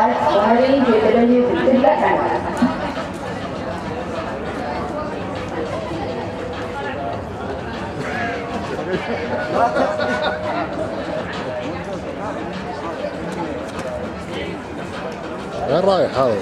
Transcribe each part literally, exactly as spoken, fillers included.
Warning J W Silla Canada. وين رايح هذا؟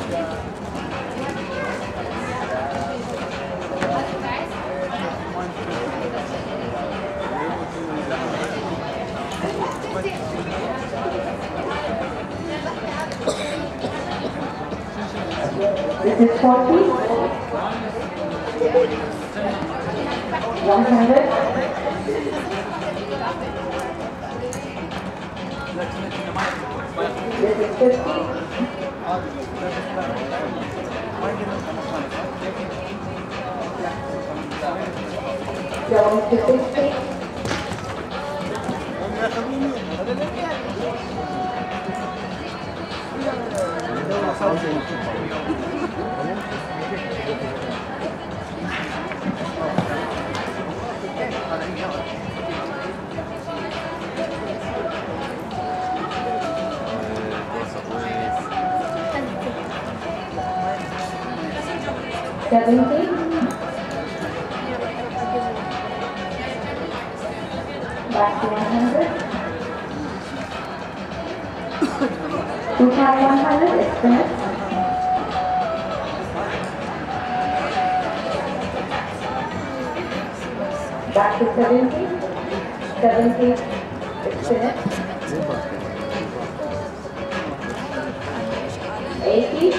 This is forty, one hundred, this is fifty, going to sixty, seventy, back to one hundred, two times one hundred is finished, back to seventy, seventy is finished, eighty,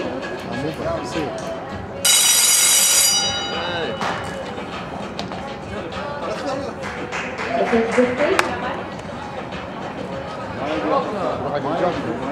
this is fifty, واحد يجرب